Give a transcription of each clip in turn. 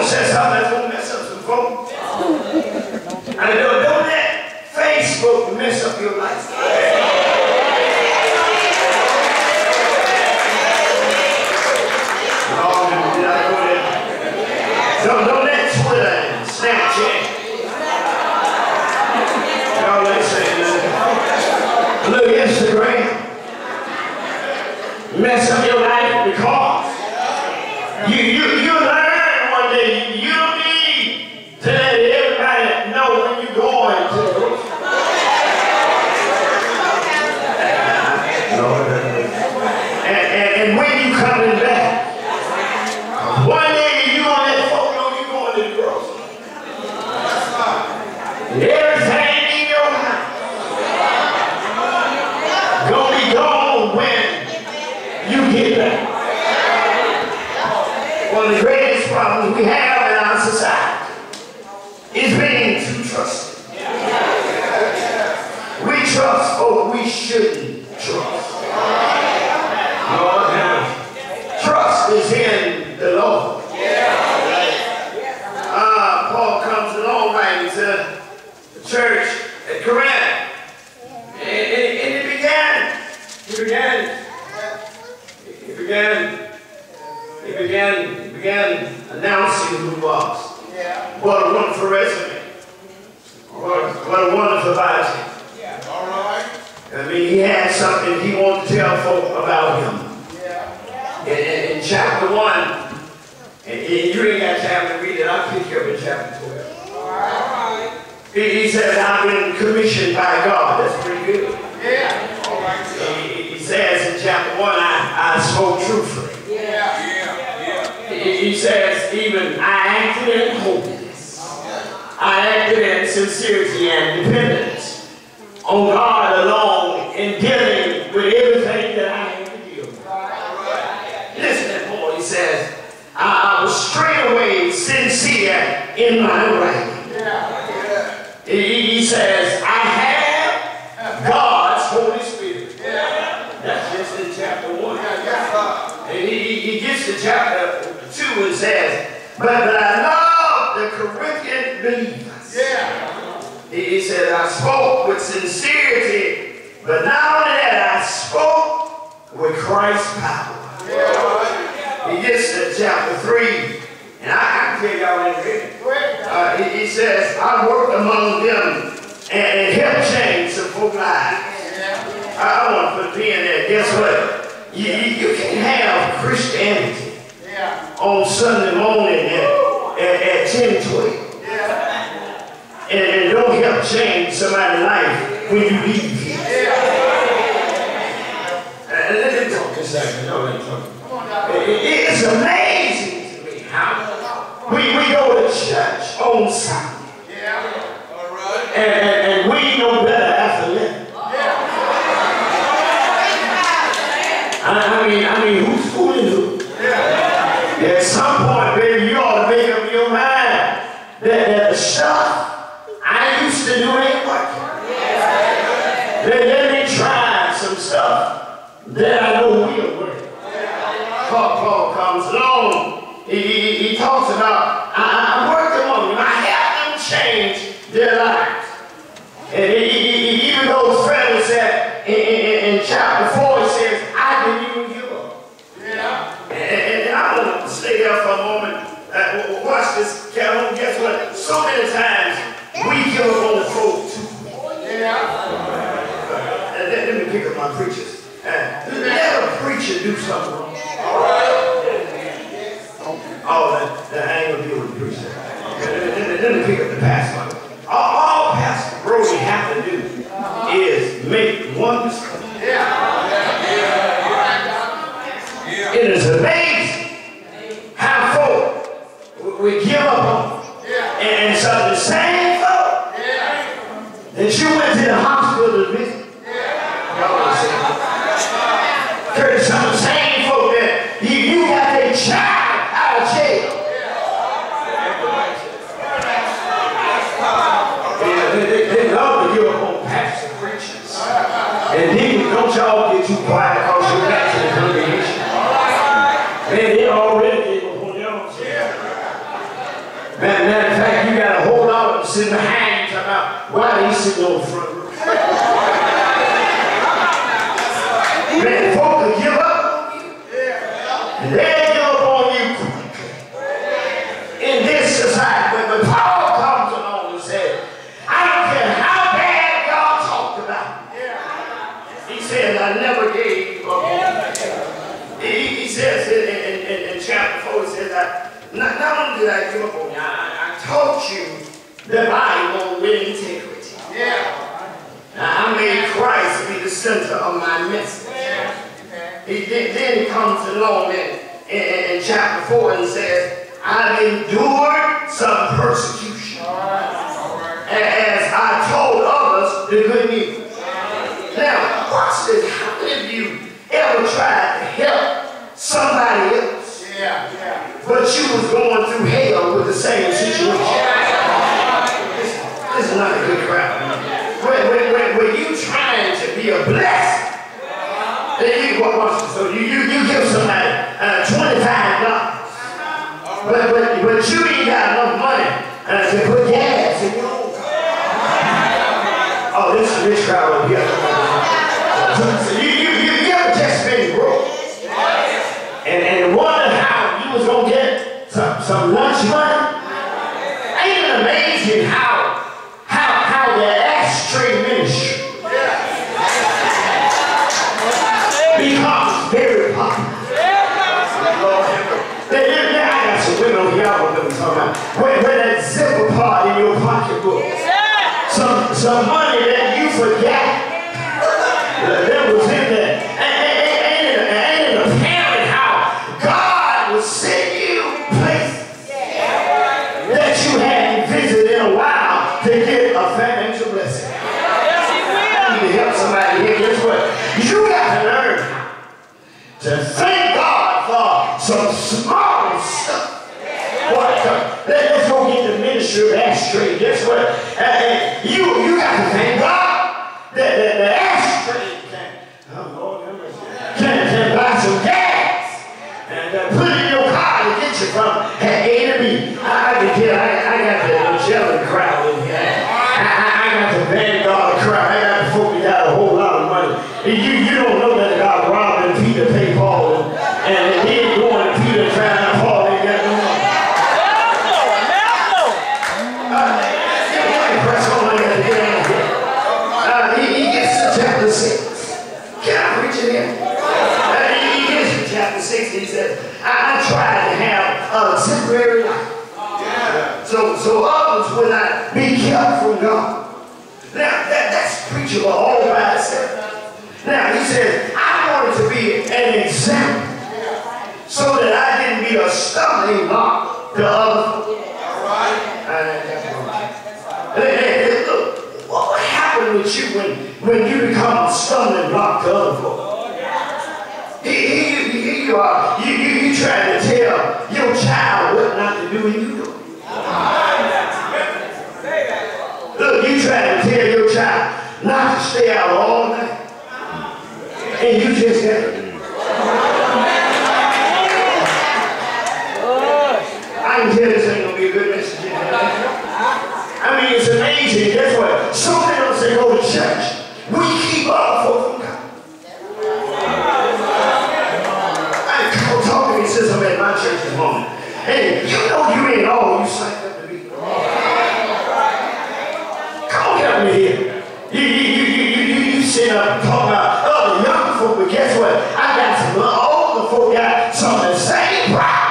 to say something that's going to mess up some folks. And don't let Facebook mess up your life. Don't let Twitter and Snapchat. Y'all ain't saying nothing. Look, Instagram. Mess up your life because you learn one day you don't need to let everybody know when you're going to the grocery. And when you coming back, one day you gonna let folk know you're going to the grocery. And everything in your house gonna be gone when you get back. One of the greatest problems we have in our society is being too trusting. We trust folk we shouldn't trust. Lord, trust is in the Lord. Paul comes along writing to the church at Corinth, and it began announcing who he was. What a wonderful resume. What a wonderful biology. All right. I mean, he had something he wanted to tell folk about him. In chapter 1, and you ain't got time to read it, I'll pick you up in chapter 12. All right. He said, I've been commissioned by God. That's pretty good. Yeah. All right. He says in chapter 1, I spoke truthfully. He says, even I acted in holiness. I acted in sincerity and dependence on God alone in dealing with everything that I had to deal with. Listen to Paul, he says, I was straightway sincere in my writing. He says, I have God's Holy Spirit. That's just in chapter 1. And he gets to chapter 2 and says, but I love the Corinthian believers. He says, I spoke with sincerity, but not only that, I spoke with Christ's power. He gets to chapter 3, and I can tell y'all in a minute. He says, I worked among them and helped change some folks' lives. I want to put a pin there. Guess what? You can have Christianity on Sunday morning at 10:12. And don't help change somebody's life when you leave here. Let me talk this second. No, let me talk. It's amazing to me how we go to church on Sunday. And we know better after that. I mean, who's fooling who? At some point, baby, you ought to make up your mind that the stuff I used to do ain't working. Let me try some stuff that I know will work. Paul comes along. He talks about, I worked among them. I helped them change their lives. And even though Fred said in chapter 4, he says, I didn't even give up. And I want to stay there for a moment. Watch this, Calhoun. Guess what? So many times we give up on the folk too. Let me pick up my preachers. Let a preacher do something wrong. All right. Oh, I ain't gonna deal with the preacher. Let me pick up the pastor. All Pastor Brodie have to do is make one mistake. It is amazing how folk we give up on. And so the same folk that you went to the hospital to visit. Curtis, some of the same folk that you got their child out of jail. They love to give up on pastor preachers. And then don't y'all get too quiet because you're back to the congregation. Man, they already gave up on y'all. Matter of fact, you got a whole lot of them sitting behind you talking about why they sitting on the front row. Man, folk will give up on you. And they'll give up on you in this society. But Paul comes along and says, I don't care how bad y'all talked about me. He says, I never gave up on you. He says in chapter 4, he says, not only did I give up on you, I taught you the Bible with integrity. Now, I made Christ be the center of my message. Then he comes along in chapter 4 and says, I've endured some persecution as I told others the good news. Now, watch this. How many of you ever tried to help somebody else, but you was going through hell with the same situation? This is not a good crowd. When you trying to be a blessing, so you give somebody $25, but you ain't got enough money to put gas in your own car. Oh, this is a rich crowd over here. So you ever just been broke and wondered how you was gonna get some lunch money? Ain't it amazing how the ashtray ministry becomes very popular? I got some women over here, I don't know what I'm talking about. Where that zipper part in your pocketbook, some money that you forgot that was in there. Ain't it apparent how God will send you places that you hadn't visited in a while to get a financial blessing? I need to help somebody here. Guess what? You got to learn to thank God for some small stuff. Let's go get the ministry of ashtray. Guess what? You got to thank God that the ashtray can buy some gas and put it in your car to get you from A to B. I can tell I got the Magellan crowd in here. I got the Vanguard crowd. I got the folk that got a whole lot of money. You don't know that God robbed Peter pay Paul and they didn't go to Peter trying to Paul ain't got no money. He gets to chapter 6. Can I preach it here? He gets to chapter 6 and he says, I tried to have a temporary life. So others will not be kept from God. Now, that's preachable all by itself. Now, he says, I wanted to be an example so that I didn't be a stumbling block to others. Look, what happened with you when you become a stumbling block to other folks? Here you are. You trying to tell your child what not to do and you do it. Look, you trying to tell your child not to stay out all night. And you just got it. I can tell this ain't going to be a good message. I mean, it's amazing. Guess what? So many of us that go to church, we keep up for God. I talk to me, says I'm at my church this morning. Hey, you know you ain't all you signed up to be. Come on, help me here. You sit up and talk about other young folk, but guess what? I got some older folk got some of the same problem.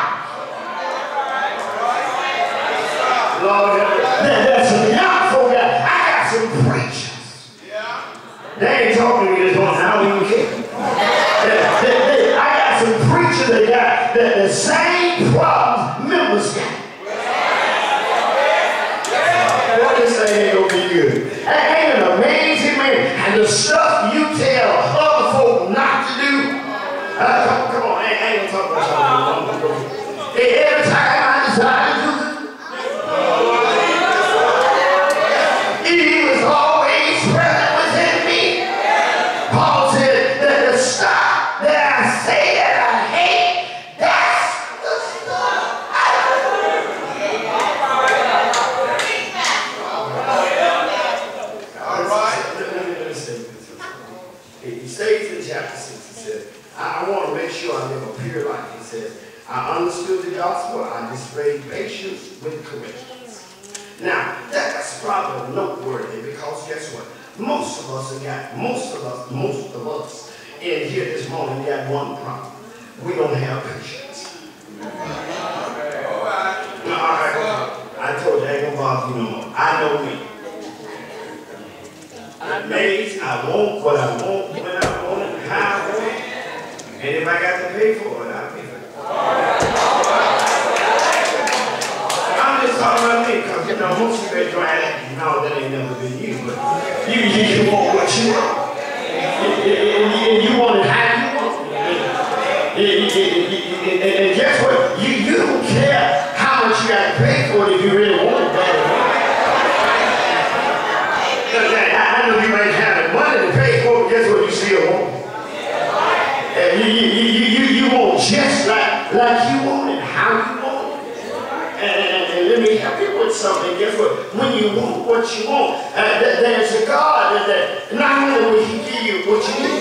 Lord, there's some young folk I got some preachers. They ain't talking to me this morning. I don't even care. I got some preachers that got the same problems members got. What this thing ain't gonna be good. Ain't an amazing man? And the stuff you tell other folk not to do. Come on, I ain't gonna talk about something. Every time I decide to do it, I displayed patience with corrections. Now, that's probably noteworthy because guess what? Most of us in here this morning got one problem. We don't have patience. I told you I ain't gonna bother you no more. I know me. Ladies, I want what I want, when I want it, how I want it. And if I got to pay for it, I'll pay for it. I'm just talking about me, because you know, most of you are trying to, no, that ain't never been you, but you want what you want. And you want it how you want it. And guess what? You don't care how much you got to pay for it if you really want it bad. I know you might have the money to pay for it, guess what? You still want it. You want just like you want it, how you want it. And let me help you with something. Guess what? When you want what you want, there's a God that not only will He give you what you need.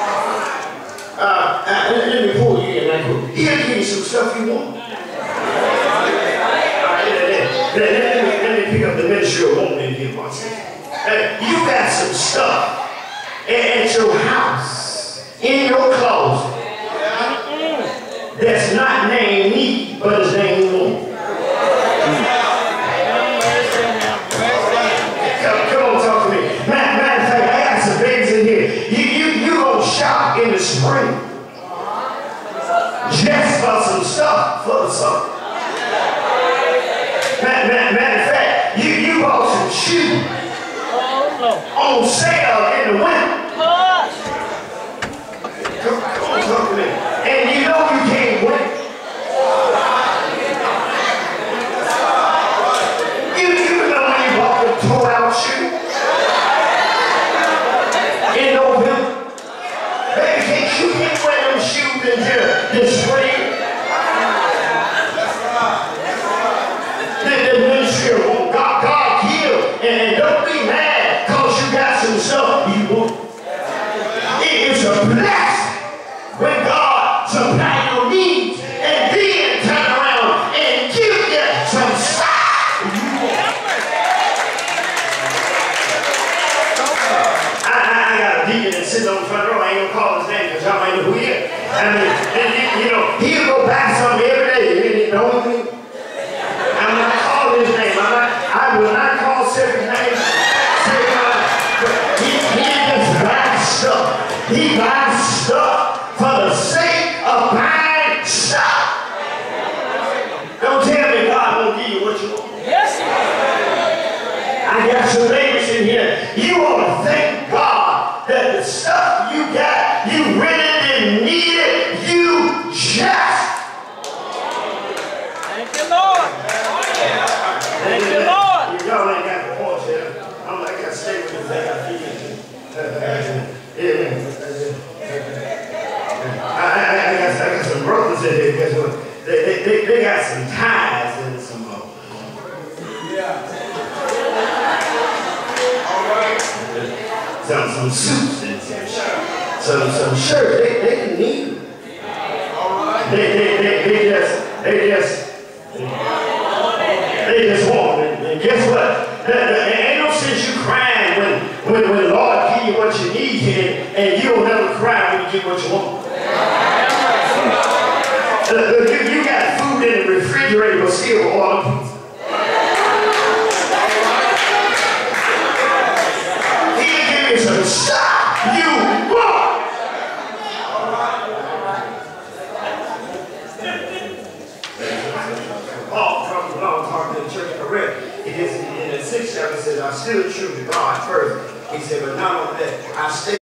Let me pull you in that group. He'll give you some stuff you want. Let me pick up the ministry of woman in here once. You got some stuff at your house, in your closet, that's not named me, but it's named woman. Come on, talk to me. Matter of fact, I got some babies in here. You gonna shop in the spring just for some stuff for the summer. Matter of fact, you bought some shoes on sale in the winter. Come on, talk to me. And you know you can't wait. You know when you bought the tore-out shoe in November. Baby, you can't wear them shoes until the spring. The ministry of God healed. And don't be mad because you got some stuff you want. It is a blessing when God supplies your needs and then turn around and give you some stuff you want. I got a deacon that sits on the front row. I ain't gonna call his name because y'all ain't know who he is. I mean, and you know, he'll go back something every day. You know what I mean? I'm not calling his name. I will not call Sarah's name. He just buys stuff. He buys stuff for the sake of buying stuff. Don't tell me God won't give you what you want. Yes, He will. I got some ladies in here. You ought to thank God that the stuff you got, you really didn't need it. You just. Thank you, Lord. Thank you, Lord. Y'all ain't got the point here. I'm like, I gotta stay with this thing. I got some brothers in here. Guess what? They got some ties and some some suits and some shirts. They didn't need them. They just want it. And guess what? There ain't no sense you crying when the Lord give you what you need and you'll never cry when you get what you want. You got food in the refrigerator but still order pizza. He'll give you some stuff you want. Paul comes along talking to the church correct. In the 6th chapter, it says, I still true to God first. He said, but not only that, I stay.